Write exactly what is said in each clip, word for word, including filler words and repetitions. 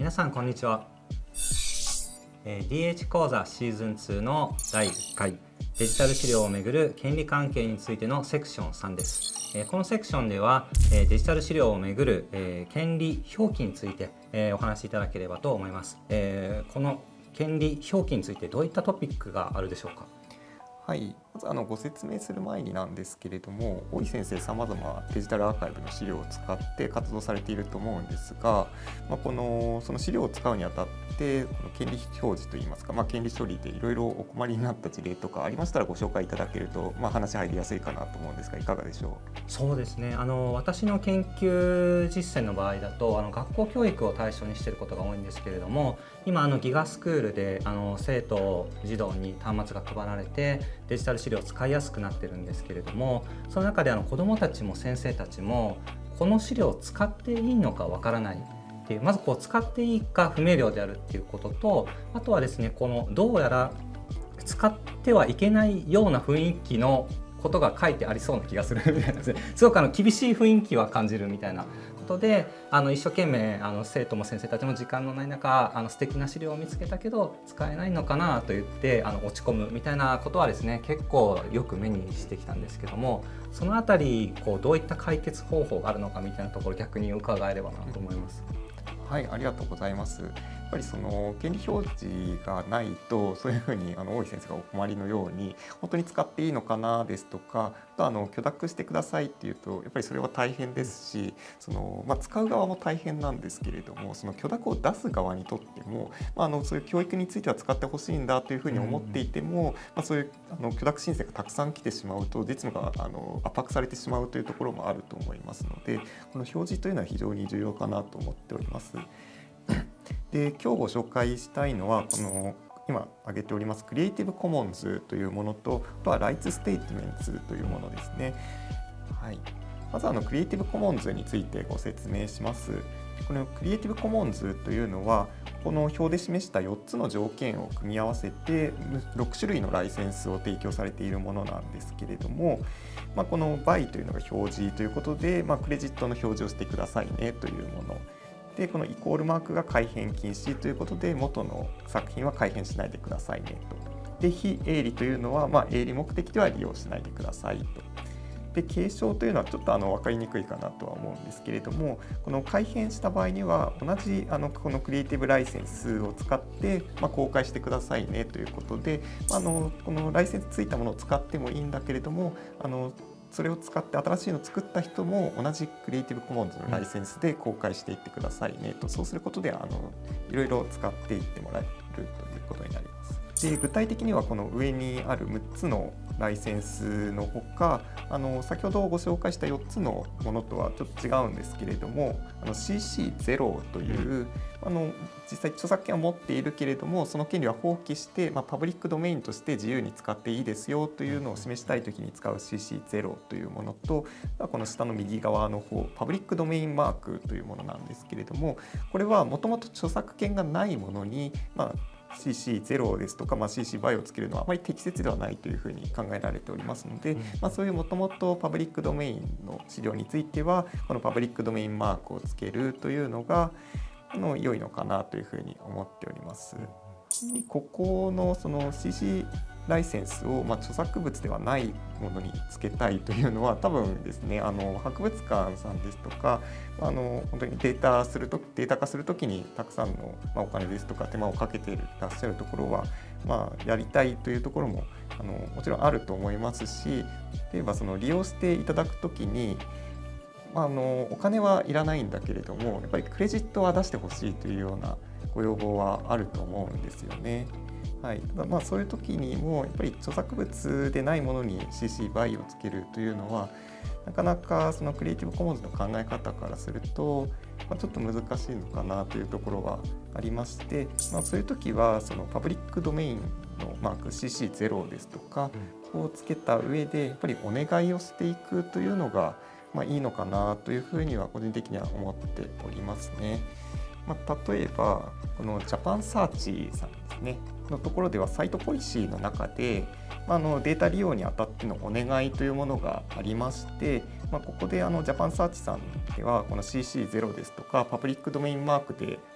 皆さんこんにちは。えー、ディーエイチ 講座シーズンツーのだいいっかいデジタル資料をめぐる権利関係についてのセクションさんです。えー、このセクションでは、えー、デジタル資料をめぐる、えー、権利表記について、えー、お話しいただければと思います。えー、この権利表記についてどういったトピックがあるでしょうか。 はい、まずあのご説明する前になんですけれども、大井先生さまざまデジタルアーカイブの資料を使って活動されていると思うんですが、まあ、このその資料を使うにあたってこの権利表示といいますか、まあ、権利処理でいろいろお困りになった事例とかありましたらご紹介いただけると、まあ、話入りやすいかなと思うんですが、いかがでしょう。 そうですね、あの私の研究実践の場合だとあの学校教育を対象にしていることが多いんですけれども、今あのギガスクールであの生徒児童に端末が配られてデジタル資料を使いやすくなってるんですけれども、その中であの子どもたちも先生たちもこの資料を使っていいのかわからないっていう、まずこう使っていいか不明瞭であるっていうことと、あとはですね、このどうやら使ってはいけないような雰囲気のことが書いてありそうな気がするみたいなですね、すごくあの厳しい雰囲気は感じるみたいなことで、あの一生懸命あの生徒も先生たちも時間のない中、あの素敵な資料を見つけたけど使えないのかなと言ってあの落ち込むみたいなことはですね、結構よく目にしてきたんですけども、そのあたりこうどういった解決方法があるのかみたいなところ逆に伺えればなと思います。 はい、ありがとうございます。やっぱりその権利表示がないと、そういうふうにあの大井先生がお困りのように本当に使っていいのかなですとか、あとあの許諾してくださいっていうとやっぱりそれは大変ですし、その、まあ、使う側も大変なんですけれども、その許諾を出す側にとっても、まあ、あのそういう教育については使ってほしいんだというふうに思っていても、まあ、そういうあの許諾申請がたくさん来てしまうと実務があの圧迫されてしまうというところもあると思いますので、この表示というのは非常に重要かなと思っております。で、今日ご紹介したいのはこの今挙げておりますクリエイティブコモンズというものと、あとはライツステートメンツというものですね。はい、まずあのクリエイティブコモンズについてご説明します。このクリエイティブコモンズというのはこの表で示したよっつの条件を組み合わせてろくしゅるいのライセンスを提供されているものなんですけれども、まあ、この by というのが表示ということで、まあ、クレジットの表示をしてくださいねというもので、このイコールマークが改変禁止ということで元の作品は改変しないでくださいねと。で、非営利というのは、まあ、営利目的では利用しないでくださいと。で、継承というのはちょっとあの分かりにくいかなとは思うんですけれども、この改変した場合には同じあのこのクリエイティブライセンスを使って、まあ、公開してくださいねということで、あのこのライセンスついたものを使ってもいいんだけれども、あのそれを使って新しいのを作った人も同じクリエイティブコモンズのライセンスで公開していってくださいねと、そうすることであのいろいろ使っていってもらえるということになります。で、具体的にはこの上にあるむっつのライセンスのほか、あの先ほどご紹介したよっつのものとはちょっと違うんですけれども、あの シーシーゼロ という、うん、あの実際著作権を持っているけれどもその権利は放棄して、まあ、パブリックドメインとして自由に使っていいですよというのを示したいときに使う シーシーゼロ というものと、この下の右側の方パブリックドメインマークというものなんですけれども、これはもともと著作権がないものに、まあシーシーゼロ ですとか、まあ、シーシー バイをつけるのはあまり適切ではないというふうに考えられておりますので、うん、まあ、そういうもともとパブリックドメインの資料についてはこのパブリックドメインマークをつけるというのがあの良いのかなというふうに思っております。ここのその シーシー ライセンスを、まあ、著作物ではないものにつけたいというのは多分ですね、あの博物館さんですとかあの本当にデータするとデータ化するときにたくさんの、まあ、お金ですとか手間をかけていらっしゃるところは、まあ、やりたいというところもあのもちろんあると思いますし、例えばその利用していただくときにまあ、あのお金はいらないんだけれどもやっぱりクレジットは出してほしいというようなご要望はあると思うんですよね。はい、ただまあそういう時にもやっぱり著作物でないものに シーシー バイをつけるというのはなかなかそのクリエイティブコモンズの考え方からすると、まあ、ちょっと難しいのかなというところはありまして、まあ、そういう時はそのパブリックドメインのマーク シーシーゼロ ですとかをつけた上でやっぱりお願いをしていくというのがまあいいのかなというふうには個人的には思っておりますね。まあ、例えばこのジャパンサーチさんですねのところではサイトポリシーの中で、まあ、あのデータ利用にあたってのお願いというものがありまして、まあ、ここであのジャパンサーチさんではこの シーシーゼロ ですとかパブリックドメインマークで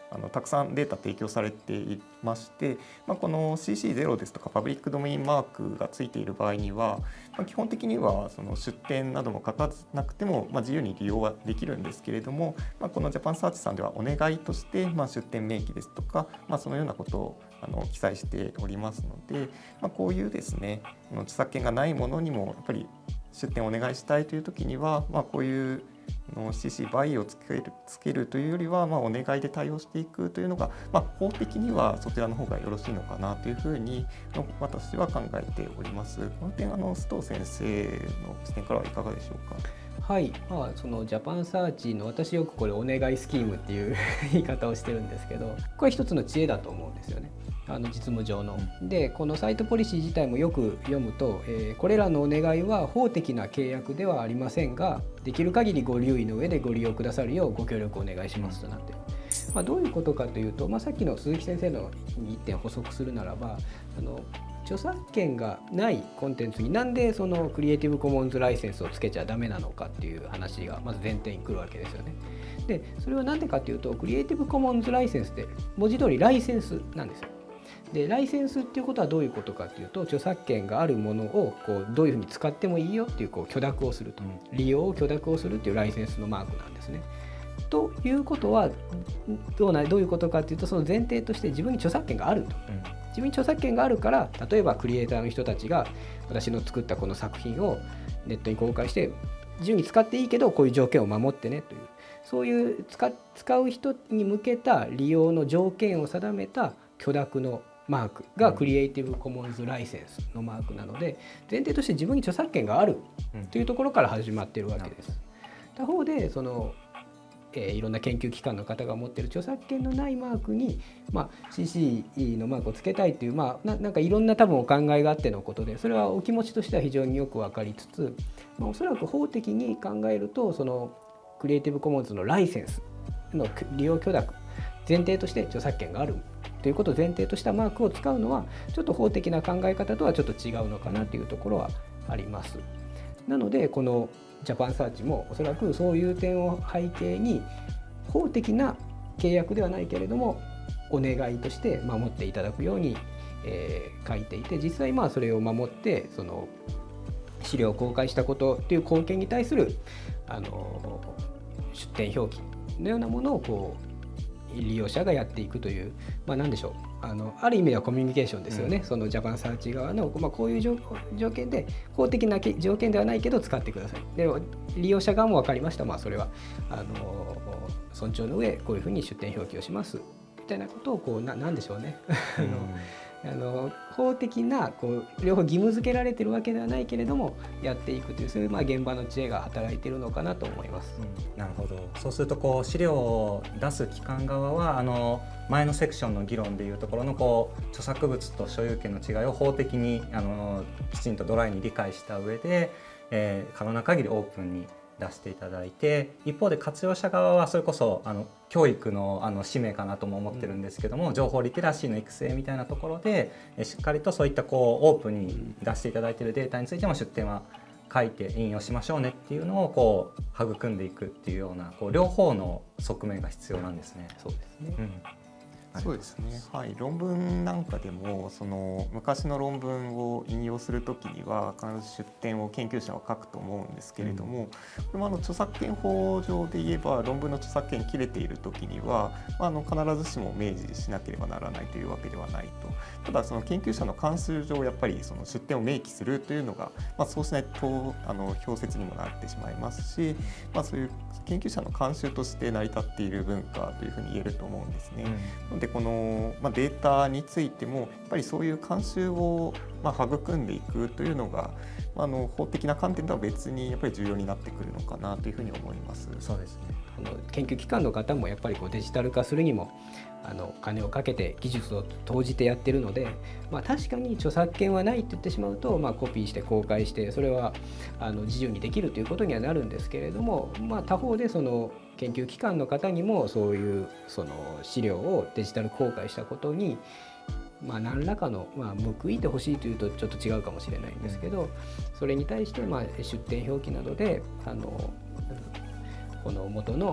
あのたくさんデータ提供されていまして、まあ、この シーシーゼロ ですとかパブリックドメインマークがついている場合には、まあ、基本的にはその出典なども書かなくても、まあ、自由に利用はできるんですけれども、まあ、このジャパンサーチさんではお願いとして、まあ、出典明記ですとか、まあ、そのようなことをあの記載しておりますので、まあ、こういうですね著作権がないものにもやっぱり出典をお願いしたいという時には、まあ、こういうの シーシー バイをつける、つけるというよりは、まあ、お願いで対応していくというのが、まあ、法的にはそちらの方がよろしいのかなというふうに私は考えております。この点あの須藤先生の視点からはいかがでしょうか。 はい、まあ、そのジャパンサーチの私よくこれお願いスキームっていう言い方をしてるんですけど、これ一つの知恵だと思うんですよね、あの実務上の。でこのサイトポリシー自体もよく読むと、えー、これらのお願いは法的な契約ではありませんが、できる限りご留意の上でご利用くださるようご協力お願いしますとなっている。まあ、どういうことかというと、まあ、さっきの鈴木先生のにいってん補足するならば、あの著作権がないコンテンツになんでそのクリエイティブコモンズライセンスをつけちゃダメなのかっていう話がまず前提に来るわけですよね。でそれは何でかというと、クリエイティブコモンズライセンスって文字通りライセンスなんですよ。でライセンスっていうことはどういうことかというと、著作権があるものをこうどういうふうに使ってもいいよっていう、こう許諾をすると、利用を許諾をするっていうライセンスのマークなんですね。ということはどうなどういうことかというと、その前提として自分に著作権があると、うん、自分に著作権があるから、例えばクリエイターの人たちが私の作ったこの作品をネットに公開して自由に使っていいけどこういう条件を守ってねという、そういう使、使う人に向けた利用の条件を定めた許諾のマークがクリエイティブコモンズライセンスのマークなので、前提として自分に著作権があるというところから始まっているわけです。他方でそのえー、いろんな研究機関の方が持っている著作権のないマークに、まあ、シーシーイー のマークをつけたいという、まあ、な, なんかいろんな多分お考えがあってのことで、それはお気持ちとしては非常によく分かりつつ、まあ、おそらく法的に考えると、そのクリエイティブコモンズのライセンスの利用許諾前提として著作権があるということを前提としたマークを使うのは、ちょっと法的な考え方とはちょっと違うのかなというところはあります。なのでこのジャパンサーチもおそらくそういう点を背景に、法的な契約ではないけれどもお願いとして守っていただくように、えー、書いていて、実際まあそれを守ってその資料を公開したことっていう貢献に対するあの出典表記のようなものをこう利用者がやっていくという、まあ、何でしょう、あのある意味ではコミュニケーションですよね、うん、そのジャパンサーチ側の、まあ、こういう条件で法的な条件ではないけど使ってください。で利用者側も分かりました、まあ、それはあの尊重の上こういうふうに出典表記をしますみたいなことをこうななんでしょうねあの、あの法的なこう両方義務付けられているわけではないけれどもやっていくという、そういうまあ現場の知恵が働いているのかなと思います。 うん、なるほど。そうするとこう資料を出す機関側はあの前のセクションの議論でいうところのこう著作物と所有権の違いを法的にあのきちんとドライに理解した上で、えー、可能な限りオープンに出していただいて、一方で活用者側はそれこそあの教育 の, あの使命かなとも思ってるんですけども、情報リテラシーの育成みたいなところでしっかりとそういったこうオープンに出していただいているデータについても出典は書いて引用しましょうねっていうのをこう育んでいくっていうようなこう両方の側面が必要なんですね。 そうですね、うんそうですね、はい、論文なんかでもその昔の論文を引用するときには必ず出典を研究者は書くと思うんですけれども、うん、これもあの著作権法上で言えば論文の著作権切れているときには、まあ、あの必ずしも明示しなければならないというわけではないと。ただその研究者の慣習上やっぱりその出典を明記するというのが、まあ、そうしないとあの表説にもなってしまいますし、まあ、そういう研究者の慣習として成り立っている文化というふうに言えると思うんですね。うん、でこの、まあ、データについてもやっぱりそういう慣習を、まあ、育んでいくというのが、まあ、あの法的な観点とは別にやっぱり重要になってくるのかなというふうに思います。 そうですね、あの研究機関の方もやっぱりこうデジタル化するにもあの金をかけて技術を投じてやってるので、まあ、確かに著作権はないって言ってしまうと、まあ、コピーして公開してそれはあの自由にできるということにはなるんですけれども、まあ、他方でその研究機関の方にもそういうその資料をデジタル公開したことに、まあ、何らかの、まあ、報いてほしいというとちょっと違うかもしれないんですけど、それに対してまあ出典表記などであのこの元の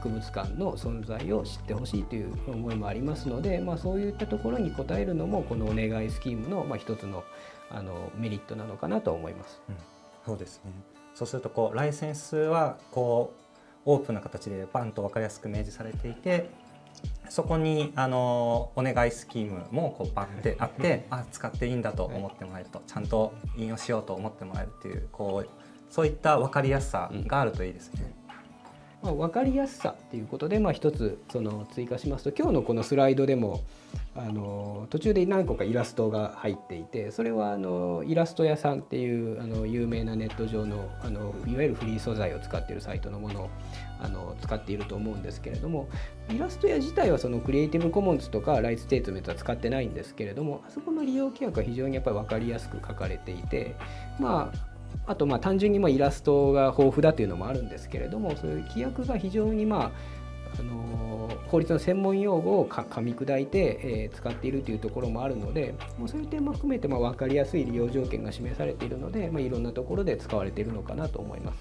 博物館の存在を知ってほしいという思いもありますので、まあ、そういったところに応えるのもこのお願いスキームのまあ一つのあのメリットなのかなと思います。 うん、そうですね。そうするとこうライセンスはこうオープンな形でバンと分かりやすく明示されていて、そこにあのお願いスキームもこうバッてあって、あ使っていいんだと思ってもらえると、ちゃんと引用しようと思ってもらえるっていう、こうそういった分かりやすさがあるといいですね。 まあ、分かりやすさということで、まあ、一つその追加しますと、今日のこのスライドでもあの途中で何個かイラストが入っていて、それはあのイラスト屋さんっていうあの有名なネット上のあのいわゆるフリー素材を使っているサイトのものをあの使っていると思うんですけれども、イラスト屋自体はそのクリエイティブコモンズとかライツステートメントは使ってないんですけれども、あそこの利用規約は非常にやっぱり分かりやすく書かれていて、まああとまあ単純にまあイラストが豊富だというのもあるんですけれども、そういう規約が非常にまああの法律の専門用語を噛み砕いて、えー、使っているというところもあるので、もうそういう点も含めてまあ分かりやすい利用条件が示されているので、まあ、いろんなところで使われているのかなと思います。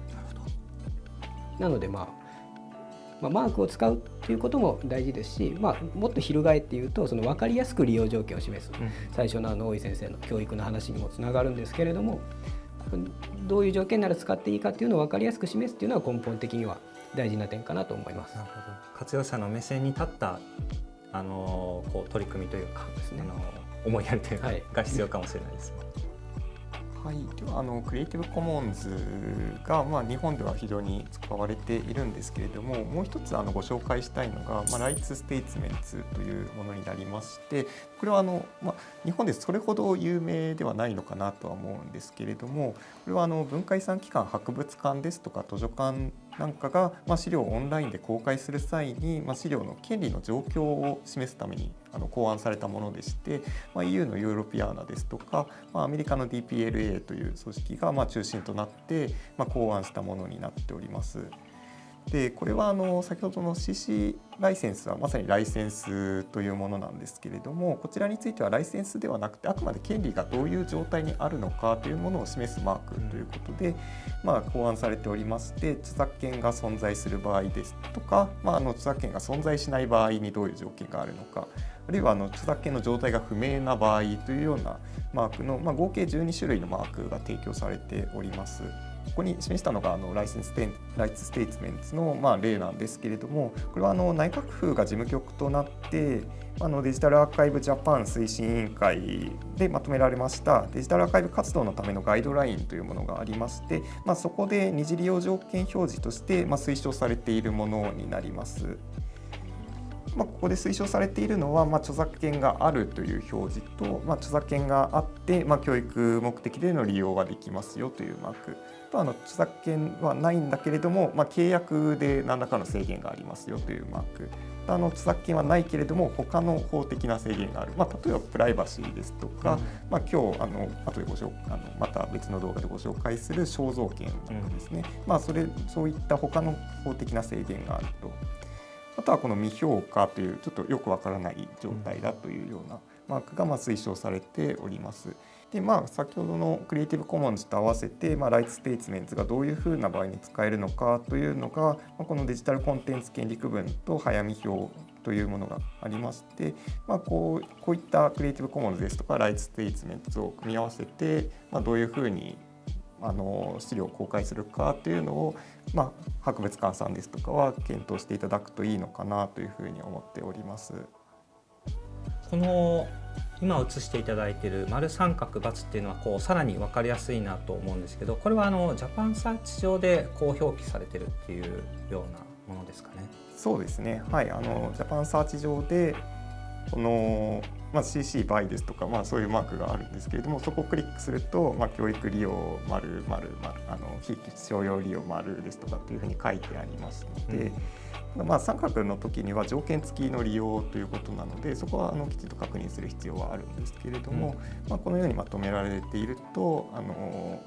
なので、まあ、まあマークを使うということも大事ですし、まあ、もっと翻って言うとその分かりやすく利用条件を示す、うん、最初のあの大井先生の教育の話にもつながるんですけれども、どういう条件なら使っていいかっていうのを分かりやすく示すっていうのは根本的には大事な点かなと思います。 なるほど。活用者の目線に立ったあのこう取り組みというかですね、あの思いやりというか、はい、が必要かもしれないですね。 はい、ではあのクリエイティブコモンズが、まあ、日本では非常に使われているんですけれども、もう一つあのご紹介したいのが、まあ、ライツステイツメンツというものになりまして、これはあの、まあ、日本でそれほど有名ではないのかなとは思うんですけれども、これはあの文化遺産機関、博物館ですとか図書館なんかが、まあ、資料をオンラインで公開する際に、まあ、資料の権利の状況を示すためにあの考案されたものでして、まあ、イーユー のユーロピアーナですとか、まあ、アメリカの ディーピーエルエー という組織がまあ中心となって、まあ、考案したものになっております。でこれはあの先ほどの シーシー ライセンスはまさにライセンスというものなんですけれども、こちらについてはライセンスではなくて、あくまで権利がどういう状態にあるのかというものを示すマークということで、まあ、考案されておりまして、著作権が存在する場合ですとか、まあ、あの著作権が存在しない場合にどういう条件があるのか、あるいはあの著作権の状態が不明な場合というようなマークの、まあ、合計じゅうに種類のマークが提供されております。ここに示したのがあのライセンステライツステイツメンツのまあ例なんですけれども、これはあの内閣府が事務局となってあのデジタルアーカイブジャパン推進委員会でまとめられましたデジタルアーカイブ活動のためのガイドラインというものがありまして、まあ、そこで二次利用条件表示としてまあ推奨されているものになります。まあ、ここで推奨されているのは、まあ、著作権があるという表示と、まあ、著作権があって、まあ、教育目的での利用ができますよというマークと、あの著作権はないんだけれども、まあ、契約で何らかの制限がありますよというマーク、あの著作権はないけれども他の法的な制限がある、まあ、例えばプライバシーですとか、うんまあ、今日あの後でご紹あのまた別の動画でご紹介する肖像権なんかですね、うんまあ、それそういった他の法的な制限があると。あとはこの未評価というちょっとよくわからない状態だというようなマークがまあ推奨されております。でまあ、先ほどのクリエイティブコモンズと合わせて、まあ、ライツステイツメンツがどういうふうな場合に使えるのかというのが、まあ、このデジタルコンテンツ権利区分と早見表というものがありまして、まあ、こう、こういったクリエイティブコモンズですとかライツステイツメンツを組み合わせて、まあ、どういうふうにあの資料を公開するかというのを、まあ、博物館さんですとかは検討していただくといいのかなというふうに思っております。 この今映していただいている丸三角×っていうのはこうさらに分かりやすいなと思うんですけど、これはあのジャパンサーチ上でこう表記されてるっていうようなものですかね。 そうですね、はい、あのジャパンサーチ上でこのまあ、シーシー バイですとか、まあ、そういうマークがあるんですけれども、そこをクリックすると、まあ、教育利用丸丸丸あの非商用利用丸ですとかというふうに書いてありますので、うん、まあ、三角の時には条件付きの利用ということなので、そこはあのきちんと確認する必要はあるんですけれども、うん、まあ、このようにまとめられているとあの、まあ、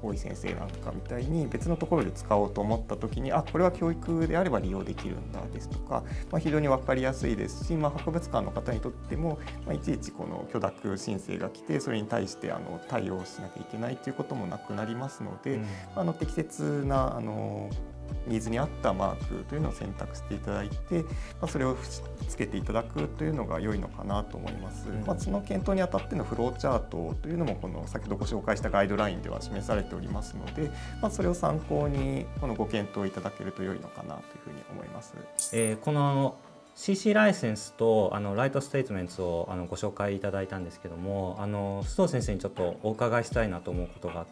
大井先生なんかみたいに別のところで使おうと思った時に、あこれは教育であれば利用できるんだですとか、まあ、非常に分かりやすいですし、まあ、博物館の方にとっても、まあ、いちいちこの許諾申請が来てそれに対してあの対応しなきゃいけないということもなくなりますので、うん、あの適切なあのニーズに合ったマークというのを選択していただいて、まあ、それをつけていただくというのが良いのかなと思います。うん、まあ、その検討にあたってのフローチャートというのもこの先ほどご紹介したガイドラインでは示されておりますので、まあ、それを参考にこのご検討いただけると良いのかなというふうに思います。 えー、この シーシー ライセンスとあのライトステートメントをあのご紹介いただいたんですけども、あの須藤先生にちょっとお伺いしたいなと思うことがあって、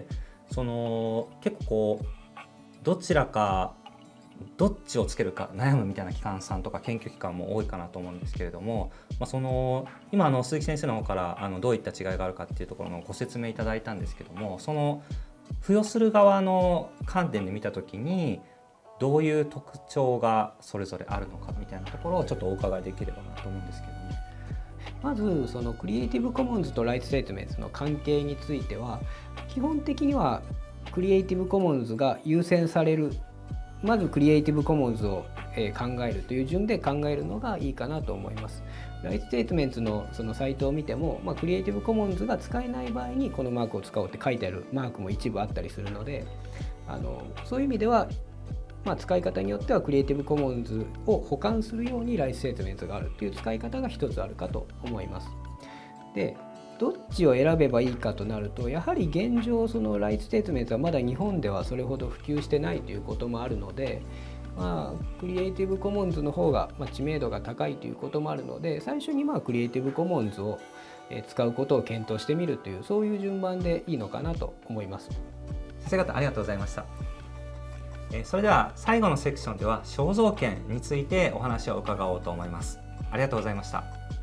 その結構こうどちらかどっちをつけるか悩むみたいな機関さんとか研究機関も多いかなと思うんですけれども、まあ、その今あの鈴木先生の方からあのどういった違いがあるかっていうところのご説明いただいたんですけども、その付与する側の観点で見たときにどういう特徴がそれぞれあるのかみたいなところをちょっとお伺いできればなと思うんですけどね。 まずそのクリエイティブコモンズとライトステートメントの関係については、基本的にはクリエイティブコモンズが優先される、まずクリエイティブコモンズを考えるという順で考えるのがいいかなと思います。ライトステートメントのそのサイトを見ても、まあ、クリエイティブコモンズが使えない場合にこのマークを使おうって書いてあるマークも一部あったりするので、あのそういう意味では、まあ、使い方によってはクリエイティブコモンズを補完するようにライトステートメントがあるという使い方が一つあるかと思います。でどっちを選べばいいかとなると、やはり現状そのライトステートメントはまだ日本ではそれほど普及してないということもあるので、まあ、クリエイティブコモンズの方がまあ知名度が高いということもあるので、最初にまあクリエイティブコモンズを使うことを検討してみるという、そういう順番でいいのかなと思います。 先生方ありがとうございました。それでは最後のセクションでは肖像権についてお話を伺おうと思います。ありがとうございました。